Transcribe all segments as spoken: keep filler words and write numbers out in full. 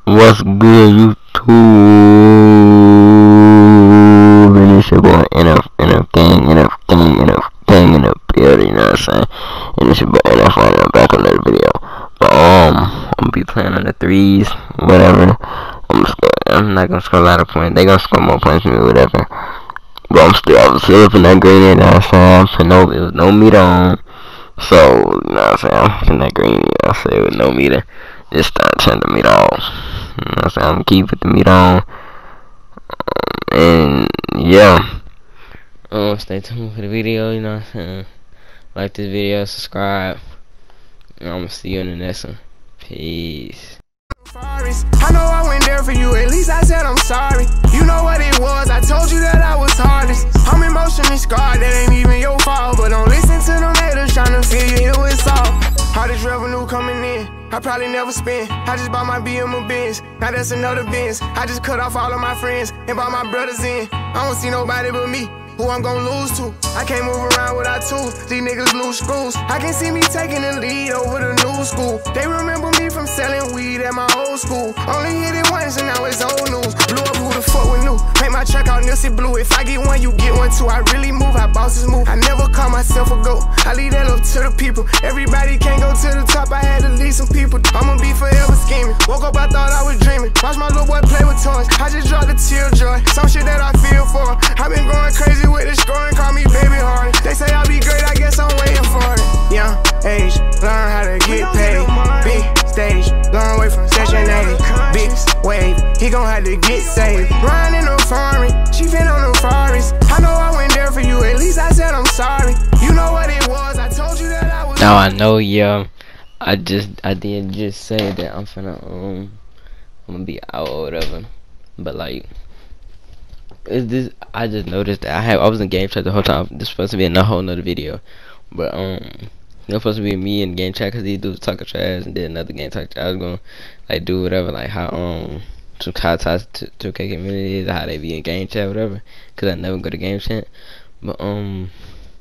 What's good, YouTube? And it's your boy N F, N F Gang, N F Gang, N F Gang in the building, you know what I'm saying? And it's your boy N F, and I'm back on another video. But, um, I'm gonna be playing on the threes, whatever. I'm, I'm not gonna score a lot of points. They gonna score more points than me, whatever. But I'm still, I was still up in that green, you know what I'm saying? I'm no, it was no meter on. So, you know what I'm saying? I'm in that green, you know what I'm saying? With no meter. Just start turning the meter off. You know what I'm saying? I'm gonna keep with the meter on. Um, and yeah. Um, stay tuned for the video, you know what I'm saying? Like this video, subscribe. And I'm gonna see you in the next one. Peace. I know I went there for you, at least I said I'm sorry. You know what it was, I told you that I was heartless. I'm emotionally scarred, that ain't even your fault. But don't listen to them haters trying to feel you, it was all. Hardest revenue coming in, I probably never spend. I just bought my B M a Benz, now that's another Benz. I just cut off all of my friends and brought my brothers in. I don't see nobody but me, who I'm gon' lose to. I can't move around without tools, these niggas lose screws. I can see me taking the lead over the new school. They remember me from selling weed at my old school. Only hit it once and now it's old news. Blew up, who the fuck would knew? Make my truck out Nilsy Blue. If I get one, you get one too. I really move how bosses move. I never call myself a goat, I leave that up to the people. Everybody can't go to the top, I had to leave some people. I'ma be forever scheming. Woke up, I thought I was dreaming. Watch my little boy play with toys, I just dropped a tear joy. Some shit that I feel for. I've been going crazy with this scoring, call me baby hard. They say I'll be great, I guess I'm waiting for it. Young age, learn how to get paid. Big stage, learn away from Section eight. Big wave, he gon' have to get saved. Riding in the foreign, she fit on the forest. I know I went there for you, at least I said I'm sorry. You know what it was, I told you that I was. Now I know, yeah. I just, I did just say that I'm finna, um, I'm gonna be out or whatever. But like, is this? I just noticed that I have. I was in game chat the whole time. This is supposed to be in a whole nother video, but um, it was supposed to be me in game chat because these dudes talking trash and did another game talk. I was gonna like do whatever, like how um, some how to two K community is, how they be in game chat, whatever. Cause I never go to game chat, but um,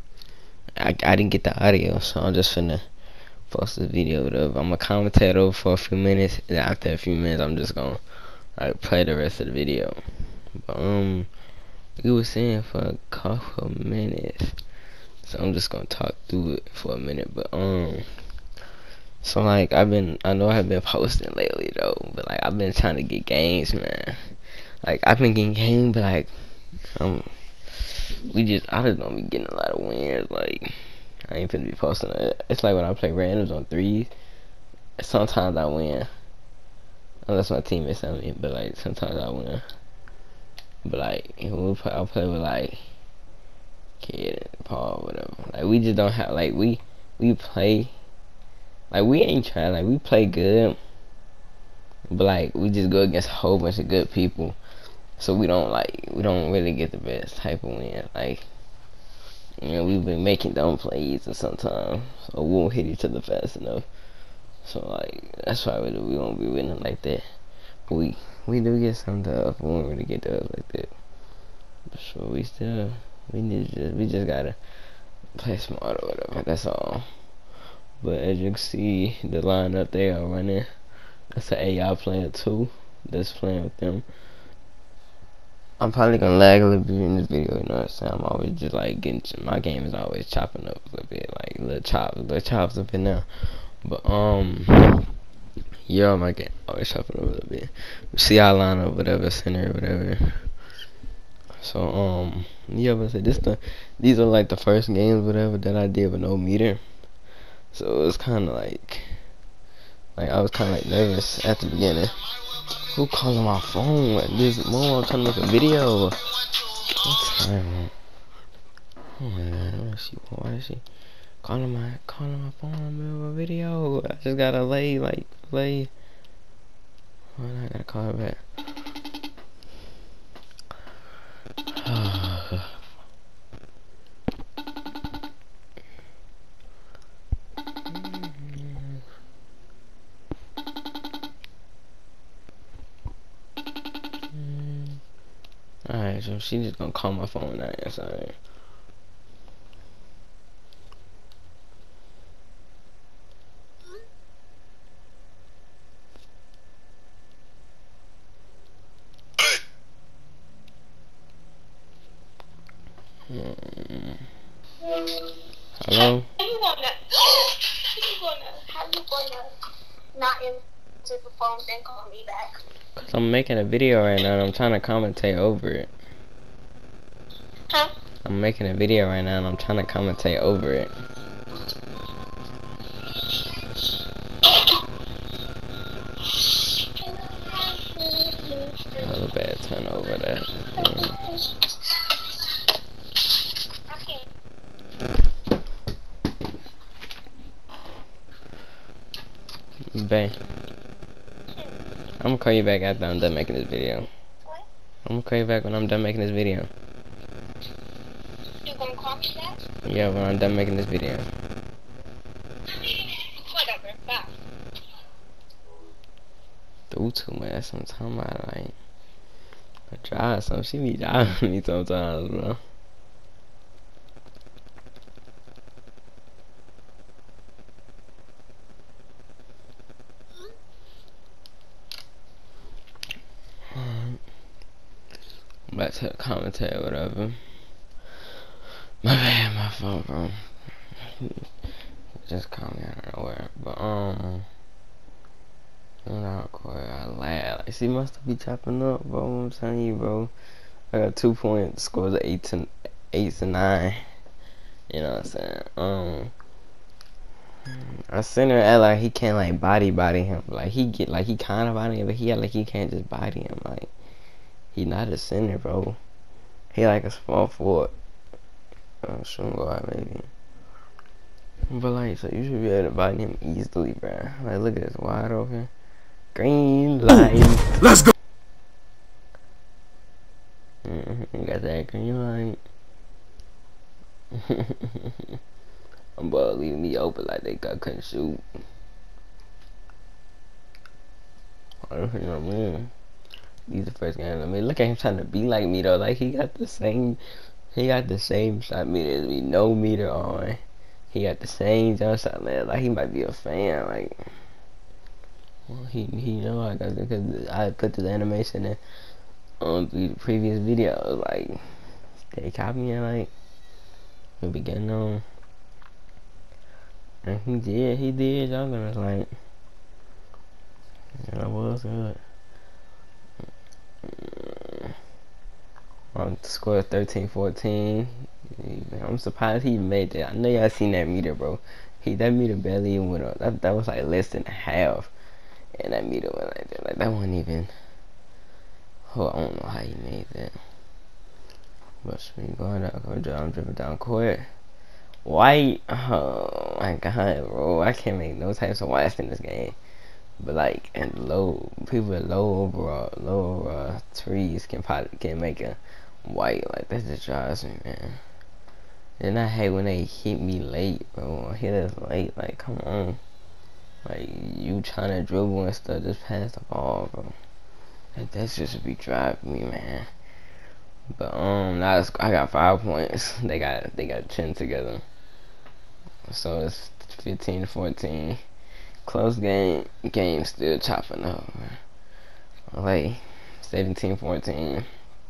I I didn't get the audio, so I'm just finna post this video, whatever. I'm gonna commentate over for a few minutes, and after a few minutes, I'm just gonna like play the rest of the video. But, um, we was saying for a couple of minutes, so I'm just gonna talk through it for a minute. But um, so like I've been, I know I've been posting lately though, but like I've been trying to get games, man. Like I've been getting games, but like um, we just I just don't be getting a lot of wins. Like I ain't finna be posting it. It's like when I play randoms on threes, sometimes I win, unless my teammates tell me. But like sometimes I win. But like, we'll play, I'll play with like Kid and Paul, whatever. Like we just don't have like we we play like we ain't trying like we play good, but like we just go against a whole bunch of good people, so we don't like we don't really get the best type of win. Like you know we've been making dumb plays or sometimes, so we won't hit each other fast enough. So like that's why we we won't be winning like that. But we. We do get some dubs, we won't really get dubs like that. So we still, we need to just, we just gotta play smart or whatever, that's all. But as you can see, the lineup they are running, that's an A I player too, that's playing with them. I'm probably gonna lag a little bit in this video, you know what I'm saying? I'm always just like getting, my game is always chopping up a little bit, like little chops, little chops up in there. But um, yeah, my game always chopping up a little bit. See I line up, whatever, center, whatever. So um, yeah, but say this the, these are like the first games, whatever, that I did with no meter. So it was kind of like, like I was kind of like nervous at the beginning. Who calling my phone? Like this mom trying to make a video. What time? Oh my god, why is she? Why is she calling my calling my phone in the middle of a video? I just gotta lay like lay. Why I gotta call her back? Alright, so she just gonna call my phone now. Yes, alright. Mm. Hello? How you gonna, you gonna, how you gonna not answer the phone then call me back? Cause I'm making a video right now and I'm trying to commentate over it. Huh? I'm making a video right now and I'm trying to commentate over it. Another bad turnover there. Bae, I'm gonna call you back after I'm done making this video. What? I'm gonna call you back when I'm done making this video. You gonna call me back? Yeah, when I'm done making this video. Whatever, bye. Do too much. That's what I'm talking about. Like, I try something. She be driving me sometimes, bro. I'm about to commentate or whatever. My bad, my phone, bro. Just call me out of nowhere. But, um, I'm not quite. I laugh. Like, she must be chopping up, bro. I'm telling you, bro. I got two points. Scores of eight to eight to nine. You know what I'm saying? Um, I seen her act like he can't like body body him. Like he get like he kind of body him, but he act like he can't just body him. Like he not a center, bro. He like a small forward. Uh, shouldn't go out maybe. But like, so you should be able to body him easily, bro. Like look at this wide open. Green light. Let's go. Mm-hmm. Got that green light. I'm about leaving me open like they got couldn't shoot. I don't know what I mean. These the first game. I mean, look at him trying to be like me though. Like he got the same, he got the same shot meter as me, no meter on. He got the same jump shot, man. Like he might be a fan. Like, well, he he know I got it because I put this animation in on the previous videos. Like they copying like we be getting on. And he did, he did, y'all gonna like, yeah, that was good. On score thirteen fourteen. I'm surprised he made that. I know y'all seen that meter, bro. He that meter barely even went up. That that was like less than half. And that meter went like that. Like that wasn't even. Oh, I don't know how he made that. But me going down, I'm dribbling down court. White, oh my god, bro, I can't make no types of whites in this game. But like, and low people with low overall, low overall trees can probably can make a white. Like that just drives me, man. And I hate when they hit me late, bro. Hit us late, like come on, like you trying to dribble and stuff, just pass the ball, bro. Like that's just be driving me, man. But um, now it's, I got five points. They got they got ten together. So it's fifteen to fourteen. Close game. Game still chopping up. Like seventeen fourteen.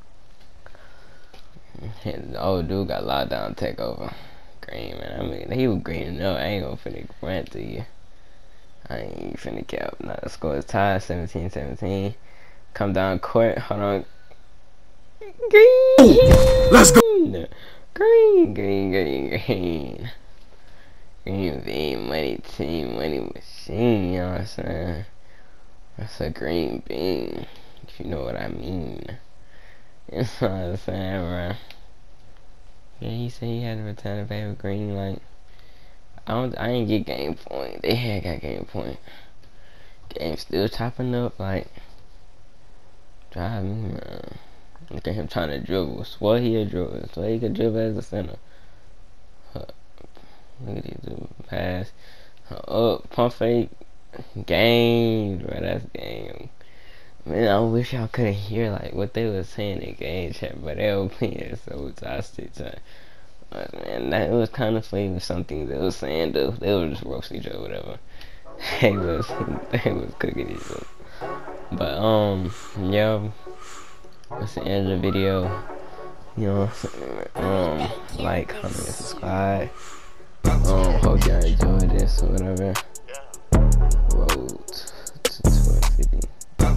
The old dude got locked down takeover. Green, man. I mean, he was greening up. I ain't gonna finna grant to you. I ain't finna cap. Now the score is tied seventeen seventeen. Come down court. Hold on. Green. Let's go. Green, green, green, green. Green bean, money team, money machine, you know what I'm saying? That's a green bean, if you know what I mean. You know what I'm saying, bro? Yeah, he said he had to return a favorite green, like, I don't, I ain't get game point. They had got game point. Game still chopping up, like, drive me, man. Look at him trying to dribble. Swear he a dribble. Swear he could dribble as a center. Huh. Look at these dudes. Pass. Up. Pump fake. Game. Bro, that's game. Man, I wish y'all couldn't hear like what they was saying in game chat, but they were being so toxic. But man, that it was kind of funny with something they was saying though. They were just roasting each other, whatever. They was they was cooking each other. But um, yeah. That's the end of the video. You know what I'm saying? Um, like, comment, and subscribe. Um, hope y'all enjoyed this or whatever. Road to two fifty.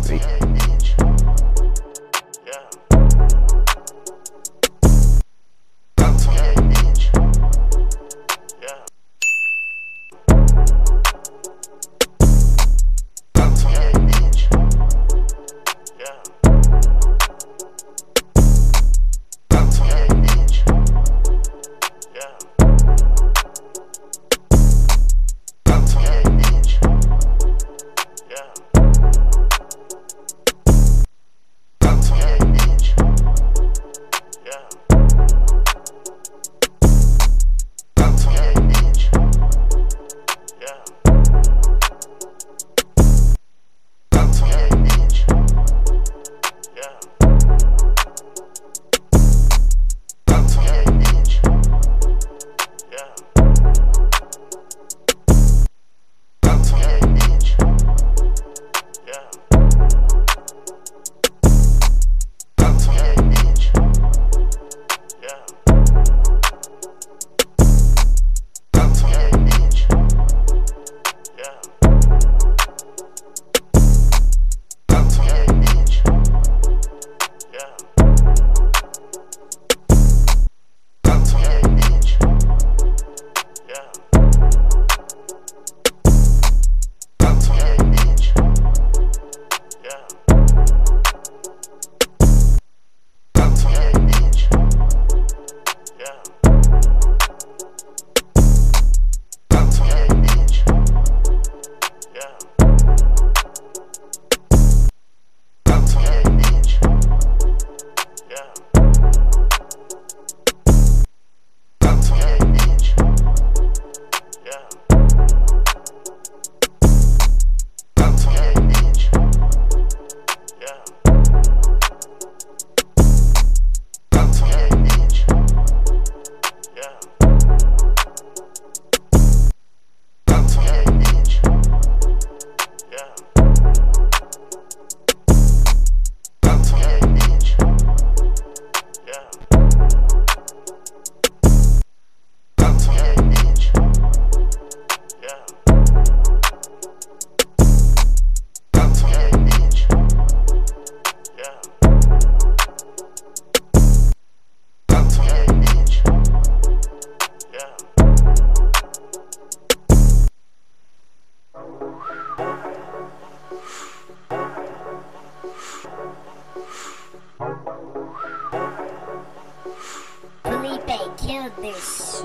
Felipe, kill this.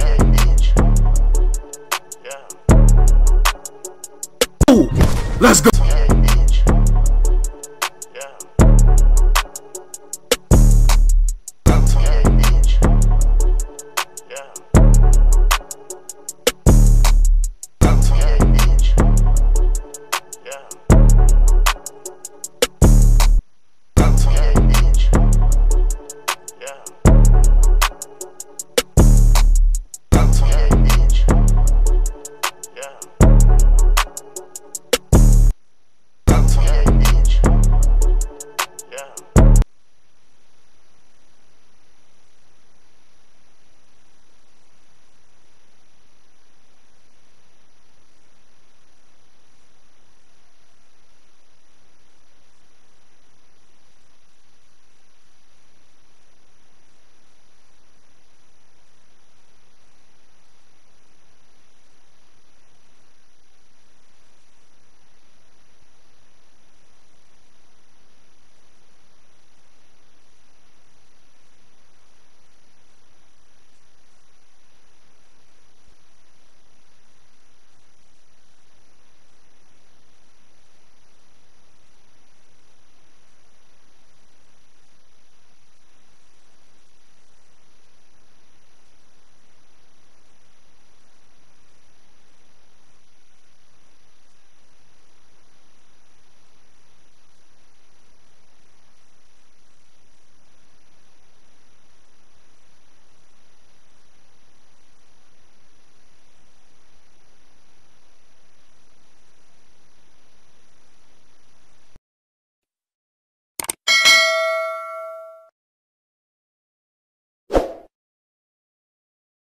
Let's go.